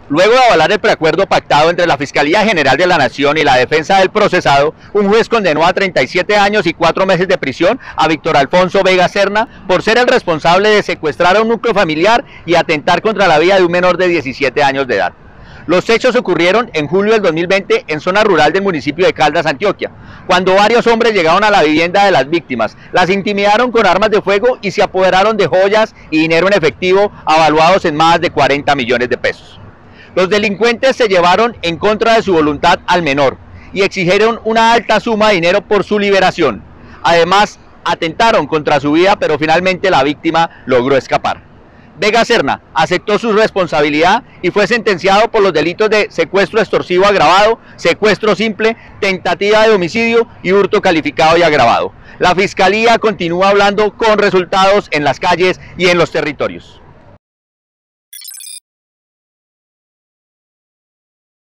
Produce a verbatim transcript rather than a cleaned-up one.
Luego de avalar el preacuerdo pactado entre la Fiscalía General de la Nación y la defensa del procesado, un juez condenó a treinta y siete años y cuatro meses de prisión a Víctor Alfonso Vega Serna por ser el responsable de secuestrar a un núcleo familiar y atentar contra la vida de un menor de diecisiete años de edad. Los hechos ocurrieron en julio del dos mil veinte en zona rural del municipio de Caldas, Antioquia, cuando varios hombres llegaron a la vivienda de las víctimas, las intimidaron con armas de fuego y se apoderaron de joyas y dinero en efectivo avaluados en más de cuarenta millones de pesos. Los delincuentes se llevaron en contra de su voluntad al menor y exigieron una alta suma de dinero por su liberación. Además, atentaron contra su vida, pero finalmente la víctima logró escapar. Vega Serna aceptó su responsabilidad y fue sentenciado por los delitos de secuestro extorsivo agravado, secuestro simple, tentativa de homicidio y hurto calificado y agravado. La Fiscalía continúa hablando con resultados en las calles y en los territorios.